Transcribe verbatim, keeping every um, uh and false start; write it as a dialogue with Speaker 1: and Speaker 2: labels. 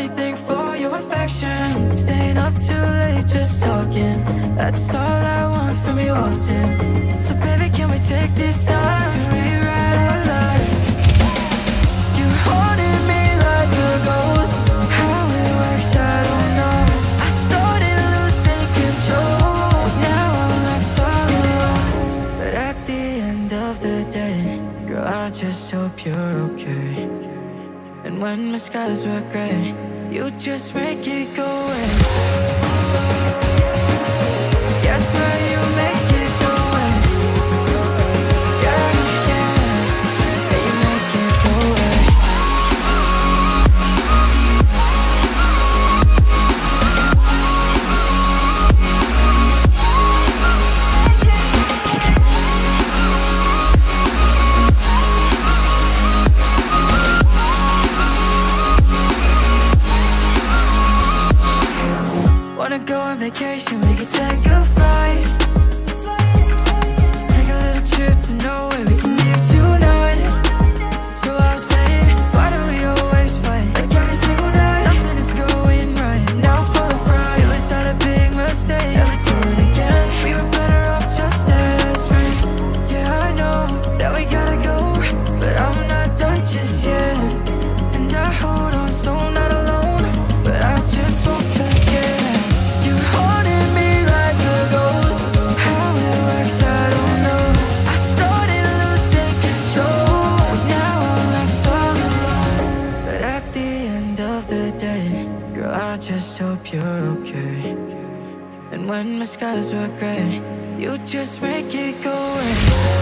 Speaker 1: anything for your affection. Staying up too late just talking, that's all I want from you watching. So baby, can we take this time to rewrite our lives? You're haunting me like a ghost. How it works, I don't know. I started losing control, now I'm left all alone. But at the end of the day, girl, I just hope you're okay. And when the skies were gray, you just make it go away. Yes, where you make it go away. Yeah, yeah, yeah, you make it go away. Wanna go on vacation, we could take a flight. Take a little trip to nowhere, we can leave tonight. So I was saying, why do we always fight? Like every single night, nothing is going right. Now I'm full of pride, it's not a big mistake. Never do it again, we were better off just as friends. Yeah, I know that we gotta go, but I'm not done just yet. And I hold on so not alone, but I just won't forget. You're haunting me like a ghost. How it works, I don't know. I started losing control, now I'm left all alone. But at the end of the day, girl, I just hope you're okay. And when the skies were gray, you just make it go away.